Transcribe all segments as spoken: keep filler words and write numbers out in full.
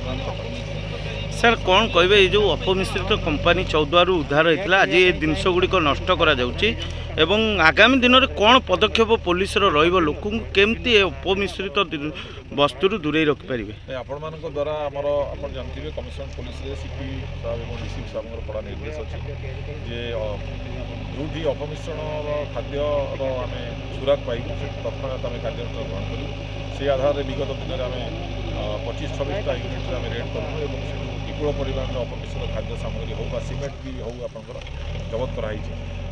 Sir कौन कहे ये जो अपमिश्रित कंपानी चौद्वारू उद्धार होता आज ये जिनस गुड़िक नष्ट करा आगामी दिन में कौन पदक्षेप पुलिस लोक केमती अपमिश्रित वस्तु दूरे रखिपारे आपण मान द्वारा आमर आप जानते कमिशनर पुलिस सीपी साहब और डीसी साहब कड़ा निर्देश अच्छे जे जो अपमिश्रण खाद्य आम सुराग पाई तत्काल आम कार्यानुष्ठान ग्रहण करूँ से आधार विगत दिन में आम पचीस छब्बीस यूनिट आम रेड करूँ विपुल परिमाण अपमिश्रित खाद्य सामग्री हो सीमेंट भी हो आपंकर जबत कराई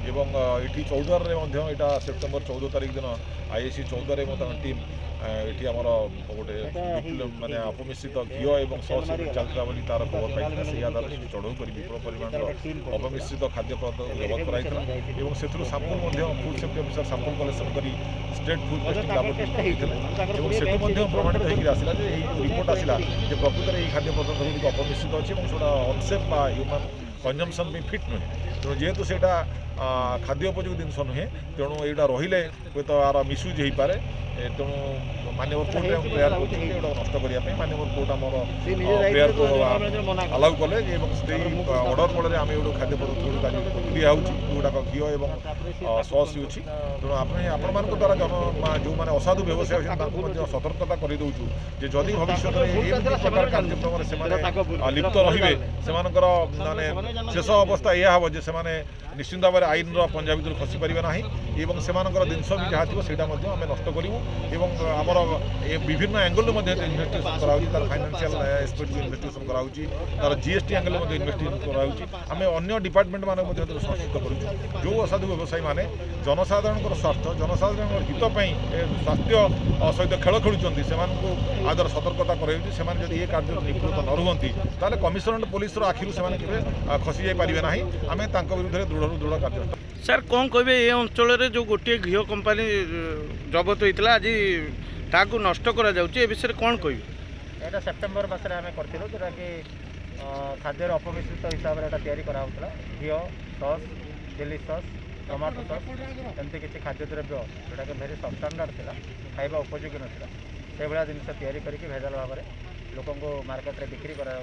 ये चौदार यहाँ सेप्टेम्बर चौदह तारीख दिन आईएसी चौदार टीम ये आमर गोटे मानने अपमिश्रित घी और सस चलता बोली तार खबर पाई से आधार से चढ़ऊ कर विपुल परिमाण अपमिश्रित खाद्य पदार्थ जबत कराई से sample food safety officer sample collection कर स्टेट फूड टेस्टिंग लाबोरेटरी से प्रमाणित होकर आसला रिपोर्ट आसला प्रकृत में खाद्य पदार्थ गुड़िक अपमिश्रित अच्छे अनसेफ ह्यूमन कंजम्पशन भी फिट नुहे तेणु जेहेतु से खाद्य उपयोगी जिनस नुहे तेणु यहाँ रही हूँ तो यार मिसयूज हो पाए तेणु माननीय कोर्ट में प्रेयर कर नष्ट करने माननीय कोर्ट आम प्रेयर को अलाउ कले अर्डर फल आम ये खाद्य पदार्थ गुड़िक दिया जोड़ाक घी और सस यूज तेणु आपण मान द्वारा जन जो मैंने असाधु व्यवसाय अच्छे सतर्कता कर दूँ जदि भविष्य में प्रकार कार्यक्रम से लिप्त रे से मानने शेष अवस्था यह हम जे से निश्चिंत भाव में आईन पंजा भर खसी पारे ना से जिनस भी जहाँ थी से आम नष्ट करूँ आमर विभिन्न एंगल इन्वेस्टिगेशन कराऊँ तार फाइनेंशियल एस्पेक्ट इन्वेस्टिगेशन कराऊँ तार जीएसटी एंगल इन्वेस्टिगेशन कराऊँ आम अन्य डिपार्टमेंट मान संस्कृत करूँ जो असाधु व्यवसायी मैंने जनसाधारण स्वास्थ्य जनसाधारण हितपाई स्वास्थ्य सहित खेल खेलुंट से आदर सतर्कता कराई ये कार्य निवृत्त न रुहति ताले कमिशनरेट पुलिस आखिर से खसी जाई पारे ना आम विरुद्ध दृढ़ दृढ़ कार्य सर कौन कहे ये अंचल जो गोटे घी कंपानी जबत होता आज ताकू नष्ट करा जाउची ए विषय कौन कह यहाँ सेप्टेम्बर मसरे आम करूँ जोटा कि खाद्य अपमिश्रित हिसाब से तैयारी कराला घी सस चिली सस टमाटो सस एमती किसी खाद्य द्रव्य जोटा कि भेरी सबस्टांडार्ड था खाइबा उपयोगी नाला से भाया जिन तैयारी करके भेजाल भाव में लोक मार्केट में बिक्री करा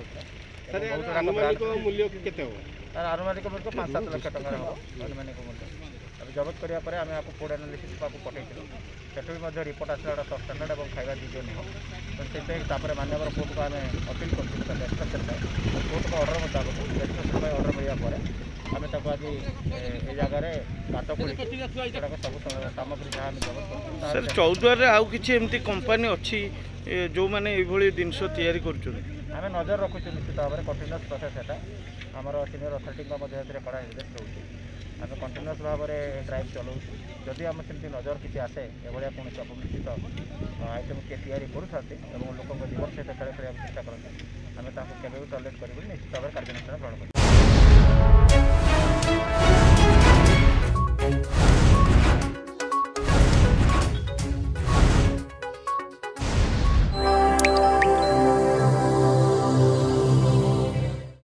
मूल्य तार आनुमानिक मूल्य पाँच सात लक्ष टकर हम आनुमानिक मूल्य अभी जबत कराया आम आपको फूड एनालिसिस पठेलु से रिपोर्ट आसला सबस्टांडार्ड और खाଇବା योग्य नुह से मान्यवर कोर्ट को आम अपील कर कोर्ट को अर्डर मुताबिक लेजिस्लेशन अर्डर मिलवा आम तक आज ये जगह बाट खोल सब सामग्री जहाँ सर चौद्वार आउ कि कंपानी अच्छी जो मैंने ये जिनस तैयारी कर आम नजर रखुँ निश्चित भाव में कंटिन्यूअस प्रोसेस है आमर सीनियर अथॉरिटी कड़ा निर्देश रोचे आम कंटिन्यूअस भाव में ड्राइव चलाऊँ जदि आम सेमती नजर किसी आसे एभलिया कौन अपमिश्रित आइटम किए तैयारी करूँ लोक जीवन सहित खेल खेल चेष्टा करते आम केवे भी टॉलरेट करूँ निश्चित भाव में कार्यानुष्ठान ग्रहण करूँ।